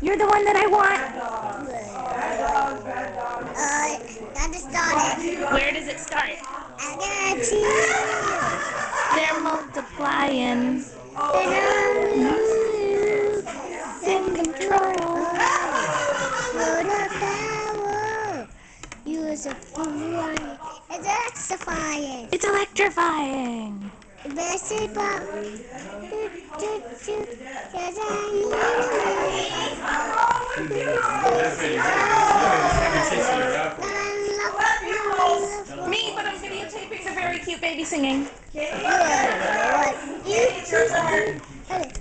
You're the one that I want. Got to start it. Where does it start? I got you. They're multiplying. In control. Put up power. Use a fire. It's electrifying. It's electrifying. Best pop. Me, but I'm videotaping the very cute baby singing. Yeah, what?